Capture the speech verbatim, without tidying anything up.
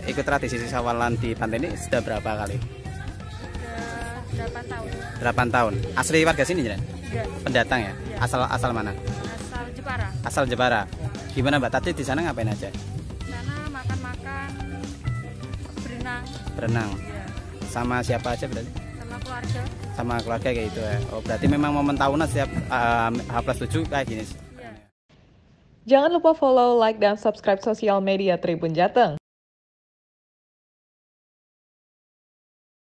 ikut tradisi Syawalan di pantai ini sudah berapa kali? Sudah delapan tahun. delapan tahun. Asli warga sini ya? Enggak. Pendatang ya? Ya. Asal asal mana? Asal Jepara. Asal Jepara. Gimana Mbak Tati di sana ngapain aja? Di sana makan-makan, berenang. Berenang. Ya. Sama siapa aja berarti? Sama keluarga. Sama keluarga kayak gitu ya. Oh, berarti memang momen tahunan setiap uh, H plus tujuh kayak gini. Ya. Jangan lupa follow, like, dan subscribe sosial media Tribun Jateng.